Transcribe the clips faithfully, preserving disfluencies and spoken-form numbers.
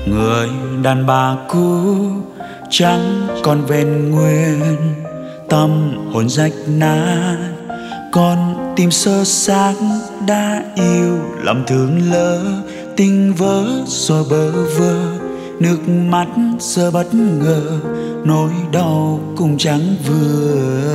Người đàn bà cũ chẳng còn vẹn nguyên, tâm hồn rách nát, con tim sơ xác đã yêu lòng thương lỡ, tình vỡ rồi bơ vơ, nước mắt giờ bất ngờ, nỗi đau cũng chẳng vừa.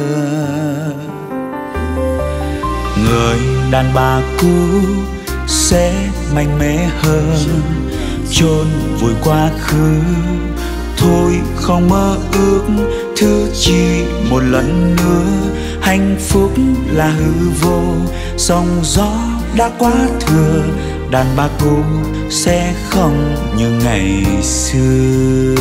Người đàn bà cũ sẽ mạnh mẽ hơn, chôn vùi quá khứ, thôi không mơ ước thứ chi một lần nữa. Hạnh phúc là hư vô, sóng gió đã quá thừa, đàn bà cũ sẽ không như ngày xưa.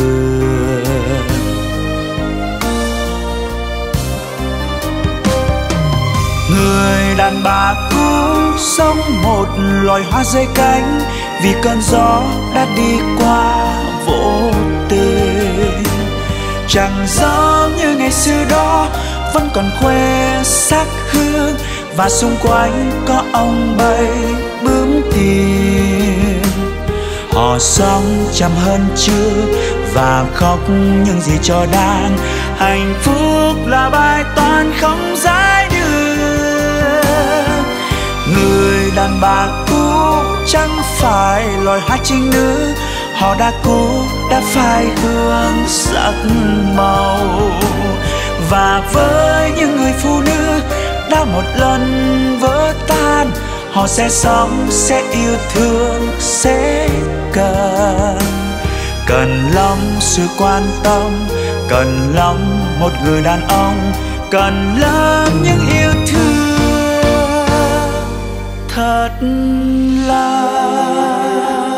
Người đàn bà cũ sống một loài hoa rơi cánh, vì cơn gió đã đi qua vô tình. Chẳng giống như ngày xưa đó, vẫn còn khoe sắc hương, và xung quanh có ông bầy bướm tiền. Họ sống chăm hơn trước và khóc những gì cho đang. Hạnh phúc là bài toán không giải được. Người đàn bà cũ chẳng phải loài hoa trinh nữ, họ đã cũ đã phai hương sắc màu. Và với những người phụ nữ đã một lần vỡ tan, họ sẽ sống, sẽ yêu thương, sẽ cần Cần lắm sự quan tâm, cần lắm một người đàn ông, cần lắm những yêu thương thật lòng.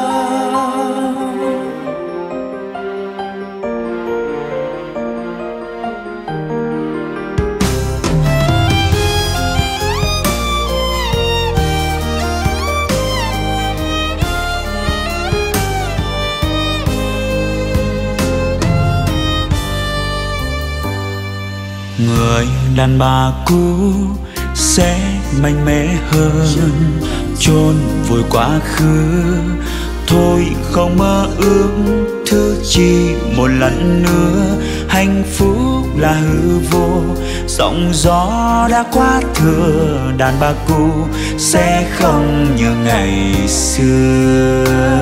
Người đàn bà cũ sẽ mạnh mẽ hơn, chôn vùi quá khứ, thôi không mơ ước thứ chi một lần nữa. Hạnh phúc là hư vô, sóng gió đã quá thừa, đàn bà cũ sẽ không như ngày xưa.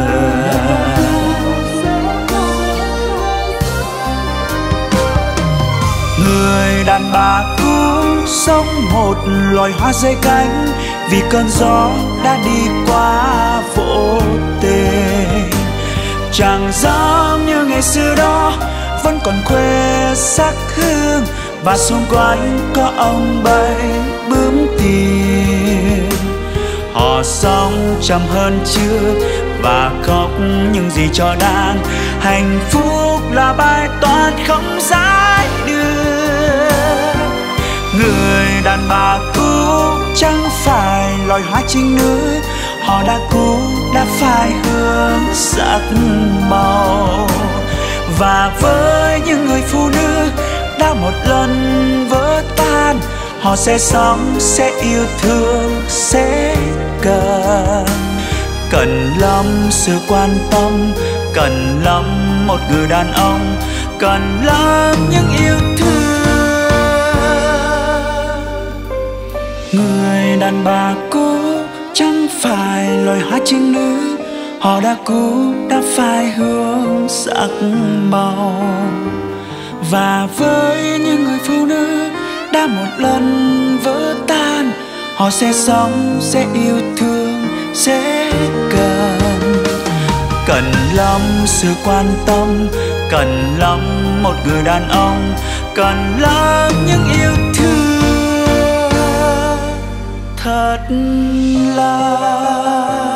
Người đàn bà cũ sống một loài hoa rơi cánh, vì cơn gió đã đi qua vô tình. Chẳng giống như ngày xưa đó, vẫn còn khoe sắc hương, và xung quanh có ông bầy bướm tiền. Họ sống chăm hơn trước và khóc những gì cho đang. Hạnh phúc là bài toán không giải được. Người đàn bà cũ chẳng phải loài hoa trinh nữ, họ đã cũ đã phai hương sắc màu. Và với những người phụ nữ đã một lần vỡ tan, họ sẽ sống, sẽ yêu thương, sẽ cần Cần lắm sự quan tâm, cần lắm một người đàn ông, cần lắm những yêu thương. Người đàn bà cũ chẳng phải loài hoa trinh nữ, họ đã cũ đã phai hương sắc màu. Và với những người phụ nữ đã một lần vỡ tan, họ sẽ sống, sẽ yêu thương, sẽ cần Cần lắm sự quan tâm, cần lắm một người đàn ông, cần lắm những yêu thương thật lòng.